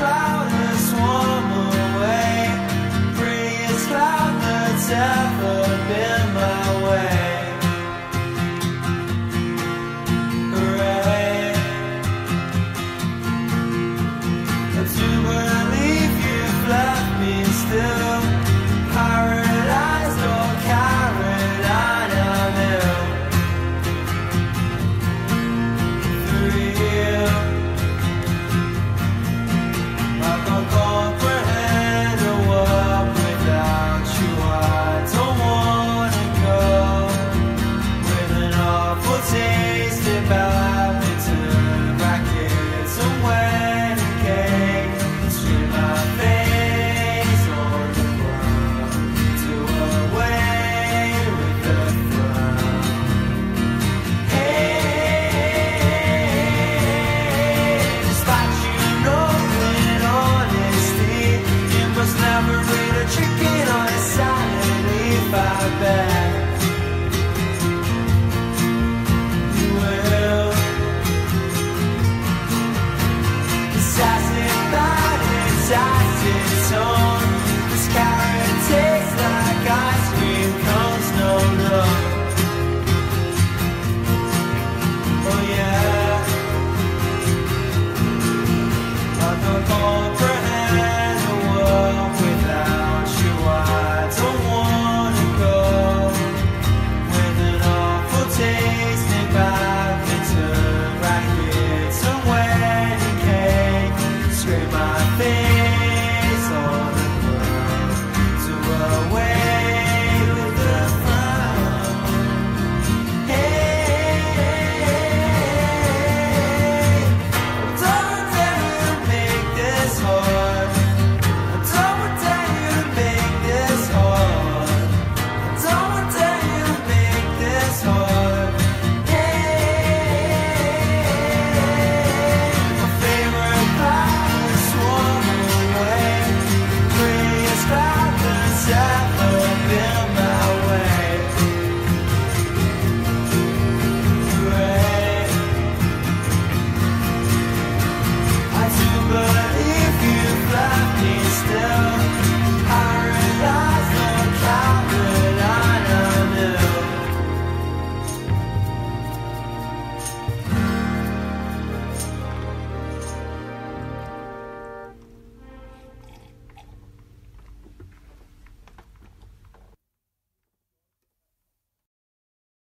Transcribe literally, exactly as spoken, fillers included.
cloud and swum away. Prettiest cloud that's ever been my way. Hooray. To believe you've left me still, paralysed or carried on a mill. For real, I can't comprehend a world without you. I don't wanna go with an awful taste of badminton, rackets and wedding cake. Stream my face on the ground to away with the frown. Hey, despite you knowing honesty, you must never read a chicken on a Saturday, I bet. You will. Assassin bad, it's acetone. This carrot tastes like ice cream cones, no, no. Oh yeah, I don't go